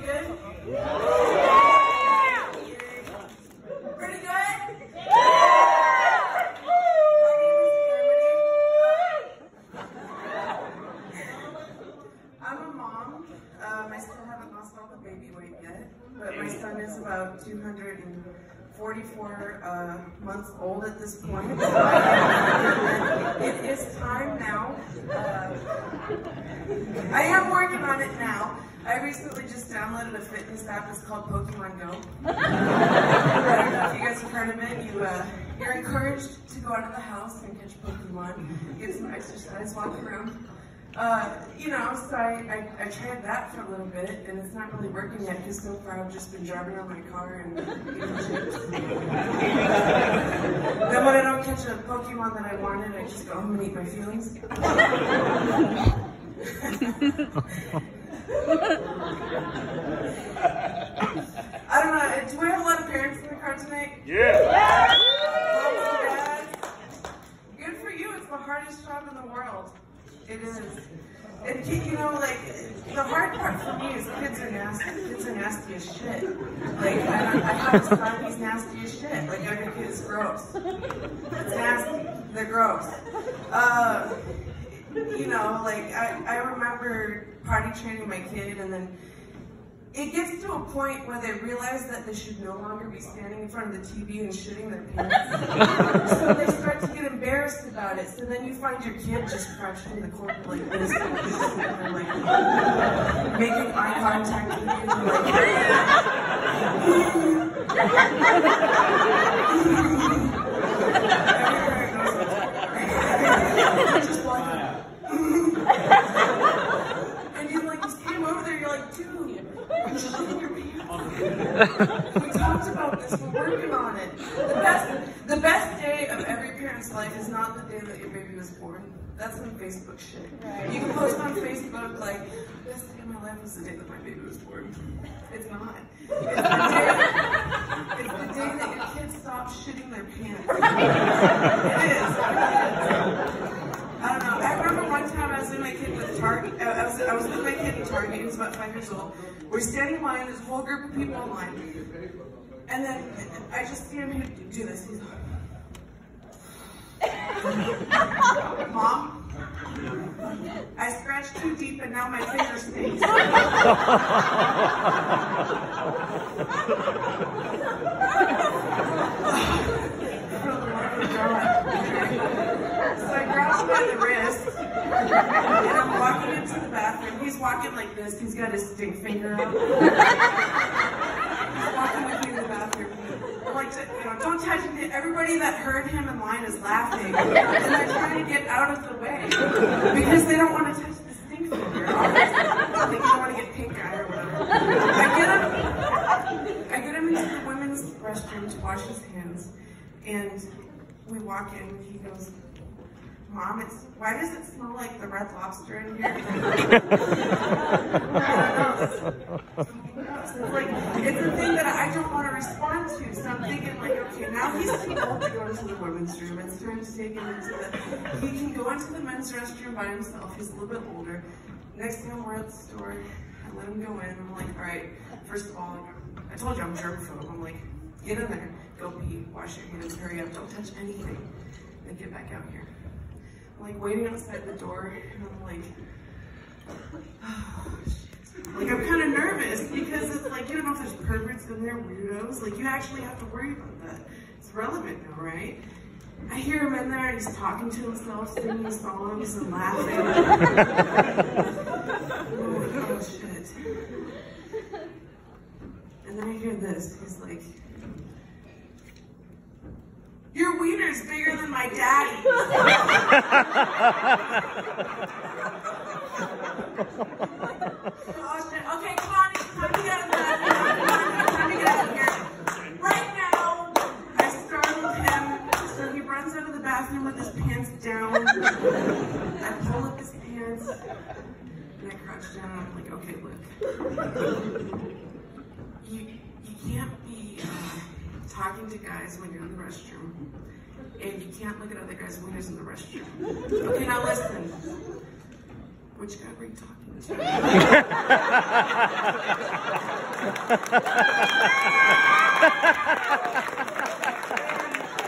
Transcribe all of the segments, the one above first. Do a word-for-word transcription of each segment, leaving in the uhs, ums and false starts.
good? Yeah! Pretty good? Yeah! I'm a mom. Um, I still haven't lost all the baby weight yet, but my son is about two hundred forty-four uh, months old at this point. It is time now. Uh, I am working on it now. I recently just downloaded a fitness app. It's called Pokemon Go. I don't know if you guys have heard of it. You, uh, you're encouraged to go out of the house and catch Pokemon, get some exercise, walk around. Uh, you know, so I, I, I tried that for a little bit, and it's not really working yet because so far I've just been driving around my car and eating chips. Then when I don't catch a Pokemon that I wanted, I just go home and eat my feelings. I don't know, do we have a lot of parents in the car tonight? Yeah! Yeah. Good for you, it's the hardest job in the world. It is. And you know, like, the hard part for me is kids are nasty. Kids are nasty as shit. Like, I, I have a son, he's nasty as shit. Like, every kid is gross. It's nasty. They're gross. Uh, you know, like, I, I remember potty training my kid, and then it gets to a point where they realize that they should no longer be standing in front of the T V and shitting their pants. So they start to get embarrassed about it. So then you find your kid just crouched in the corner like this, and they're like making eye contact with you, like, just walking. And you like just came over there. You're like, dude. We talked about this, we're working on it. The best, the best day of every parent's life is not the day that your baby was born. That's some Facebook shit. Right. You can post on Facebook like, the best day of my life was the day that my baby was born. It's not. It's the day, it's the day that your kids stop shitting their pants. It is. I don't know. I remember one time I was in my kid with Target. I was, I was with my kid in Target. He was about five years old. We're standing in line. There's a whole group of people in line. And then I just see him do this. He's like, Mom, I scratched too deep and now my finger stings. So I grab him by the wrist, and I'm walking into the bathroom. He's walking like this. He's got his stink finger out. He's walking with me in the bathroom. I'm like, you know, don't touch him. Everybody that heard him in line is laughing, and they're trying to get out of the way because they don't want to touch the stink finger. Like, you don't want to get pink eye or whatever. I get him. I get him into the women's restroom to wash his hands, and we walk in, and he goes, Mom, it's, why does it smell like the Red Lobster in here? I don't know. It's like, it's a thing that I don't want to respond to. So I'm thinking like, okay, now he's too old to go into the women's room. It's time to take him into the, he can go into the men's restroom by himself. He's a little bit older. Next time we're at the store, I let him go in. I'm like, all right, first of all, I told you I'm germaphobe. I'm like, get in there, go pee, wash your hands, hurry up, don't touch anything, and get back out here. I'm like waiting outside the door, and I'm like, oh, shit. Like, I'm kind of nervous because it's like, you don't know if there's perverts in there, weirdos. Like, you actually have to worry about that. It's relevant now, right? I hear him in there, and he's talking to himself, singing songs and laughing. Oh, oh, shit. And then I hear this. He's like, your wiener's bigger than my daddy's. Oh, shit. Okay, come on. It's time to get out of bed. Time to get out of here. Right now, I startled him. So he runs out of the bathroom with his pants down. I pull up his pants. And I crouch down. And I'm like, okay, look. You, you can't be uh, talking to guys when you're in the restroom, and you can't look at other guys' wieners in the restroom. Okay, now listen. which guy were you talking to?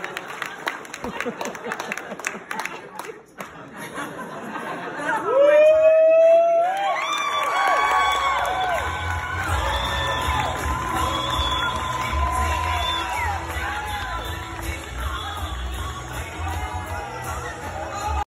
That's who we're